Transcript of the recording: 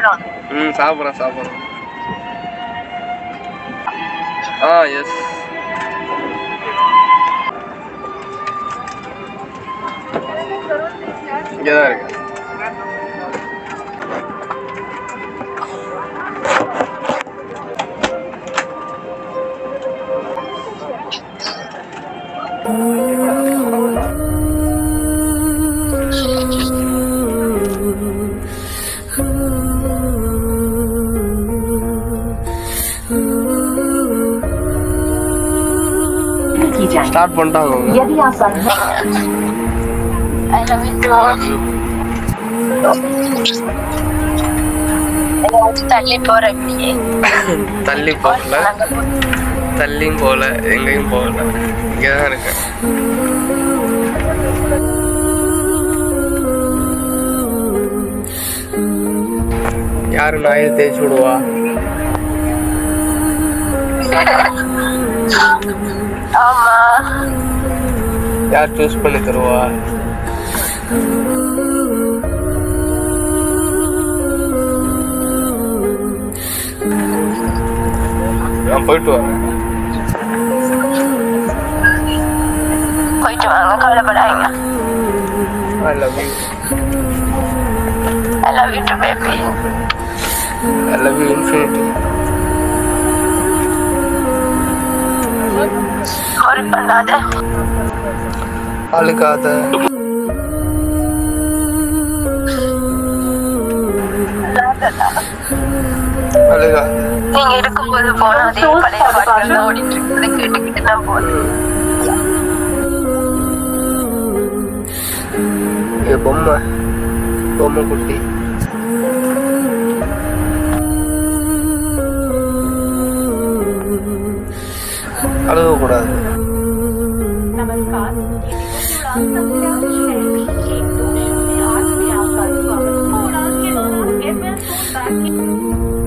சாப்பிட்றேன் சாப்பிட்றேன். எஸ் இங்கே தான் இருக்கு. ஸ்டார்ட் பண்ணிட்டாங்க. தள்ளி போற தள்ளி போகல, தள்ளியும் போகல, எங்கேயும் போகல, இங்கேதான் இருக்கேன். யாரு நாயை தேய்ச்சி விடுவா? ஆமா, யார் சூஸ் பண்ணி தருவா? நான் போயிட்டு வரேன். போயிட்டு வாங்க, கவலைப்படாதீங்க. I love you. I love you too, baby. I love you infinity. worry பண்ணாத, அழுகாத. அழுகாத. நீங்க இருக்கும்போது போனா அதே பழைய பாட்டு ஓடிட்டு இருக்கிறத கேட்டுக்கிட்டு தான் போதும். பொம்மை பொம்மை குட்டி அழுகக்கூடாது. नमस्कार,